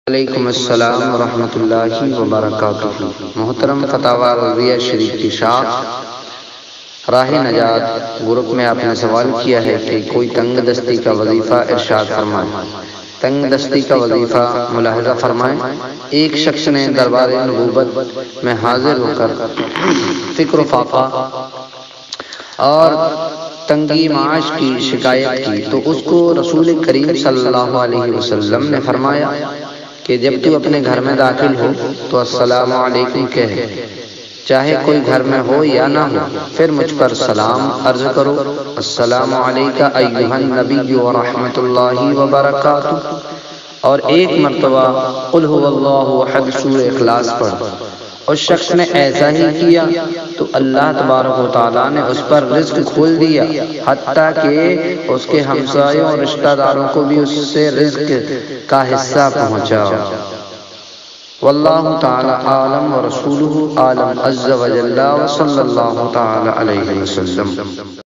علیکم السلام ورحمۃ اللہ وبرکاتہ۔ محترم فتاوی رضویہ شریف کی شاخ راہ نجات گروپ میں آپ نے سوال کیا ہے کہ کوئی تنگ دستی کا وظیفہ ارشاد فرمائیں۔ تنگ دستی کا وظیفہ ملاحظہ فرمائیں، ایک شخص نے دربار نبوت میں حاضر ہو کر فکر و فاقہ اور تنگی معاش کی شکایت کی تو اس کو رسول کریم صلی اللہ علیہ وسلم نے فرمایا کہ جب تو اپنے گھر میں داخل ہو تو السلام علیکم کہے، چاہے کوئی گھر میں ہو یا نہ ہو، پھر مجھ پر سلام عرض کرو، السلام علیکہ ایھا النبی ورحمۃ اللہ وبرکاتہ، اور ایک مرتبہ قل ھو اللہ احد سورہ اخلاص پڑھ۔ اس شخص نے ایسا ہی کیا تو اللہ تبارک و تعالیٰ نے اس پر رزق کھول دیا، حتیٰ کہ اس کے ہمسایوں اور رشتہ داروں کو بھی اس سے رزق کا حصہ پہنچا۔ واللہ تعالی عالم ورسولہ عالم عز وجل، وصلی اللہ تعالی علیہ وسلم۔